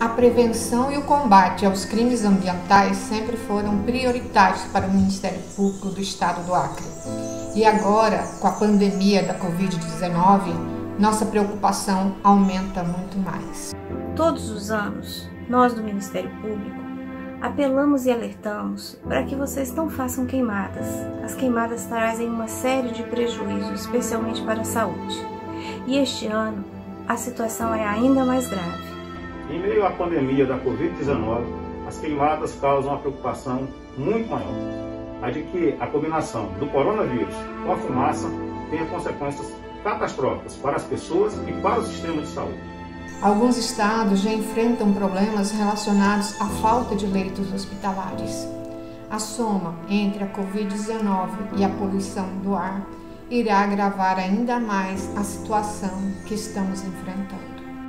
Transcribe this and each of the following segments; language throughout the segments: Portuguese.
A prevenção e o combate aos crimes ambientais sempre foram prioritários para o Ministério Público do Estado do Acre. E agora, com a pandemia da Covid-19, nossa preocupação aumenta muito mais. Todos os anos, nós do Ministério Público apelamos e alertamos para que vocês não façam queimadas. As queimadas trazem uma série de prejuízos, especialmente para a saúde. E este ano, a situação é ainda mais grave. Em meio à pandemia da Covid-19, as queimadas causam uma preocupação muito maior. A de que a combinação do coronavírus com a fumaça tenha consequências catastróficas para as pessoas e para o sistema de saúde. Alguns estados já enfrentam problemas relacionados à falta de leitos hospitalares. A soma entre a Covid-19 e a poluição do ar irá agravar ainda mais a situação que estamos enfrentando.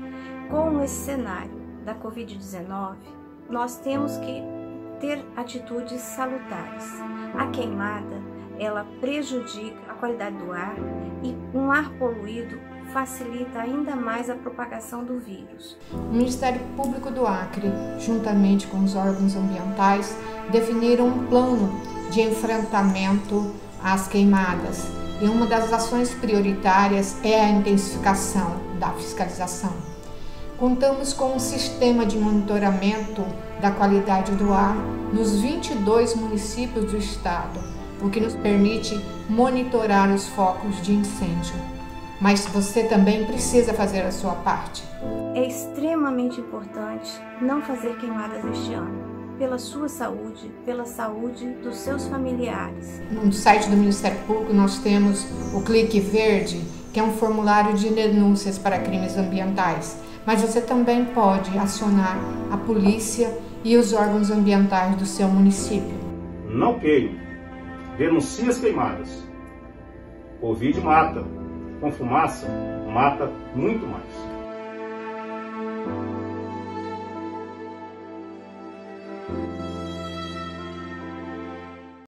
Com esse cenário da Covid-19, nós temos que ter atitudes salutares. A queimada, ela prejudica a qualidade do ar e um ar poluído facilita ainda mais a propagação do vírus. O Ministério Público do Acre, juntamente com os órgãos ambientais, definiram um plano de enfrentamento às queimadas. E uma das ações prioritárias é a intensificação da fiscalização. Contamos com um sistema de monitoramento da qualidade do ar nos 22 municípios do estado, o que nos permite monitorar os focos de incêndio. Mas você também precisa fazer a sua parte. É extremamente importante não fazer queimadas este ano, pela sua saúde, pela saúde dos seus familiares. No site do Ministério Público nós temos o Clique Verde, que é um formulário de denúncias para crimes ambientais. Mas você também pode acionar a polícia e os órgãos ambientais do seu município. Não queime. Denuncie as queimadas. Covid mata. Com fumaça, mata muito mais.